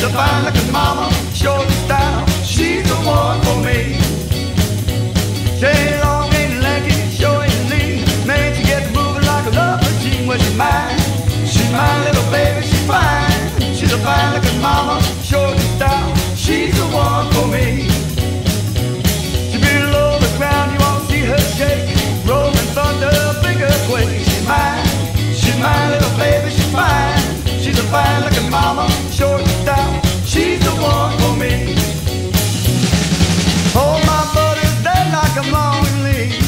a fine looking mama, short style, she's the one for me. She ain't long, ain't lanky, sure ain't lean, man, she gets moving like a love machine. Well, she's my little baby, she's fine. She's a fine looking mama, short style, she's the one for me. She be below the ground, you won't see her shake, rolling thunder, big earthquake. She's my little baby, she's fine. She's a fine looking mama, short and stout, she's the one for me. Oh, my buddies, they like a long lead.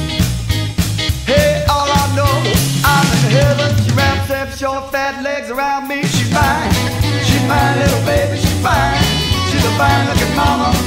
Hey, all I know, I'm in heaven. She wraps them short, fat legs around me. She's my little baby, she's fine. She's a fine looking mama,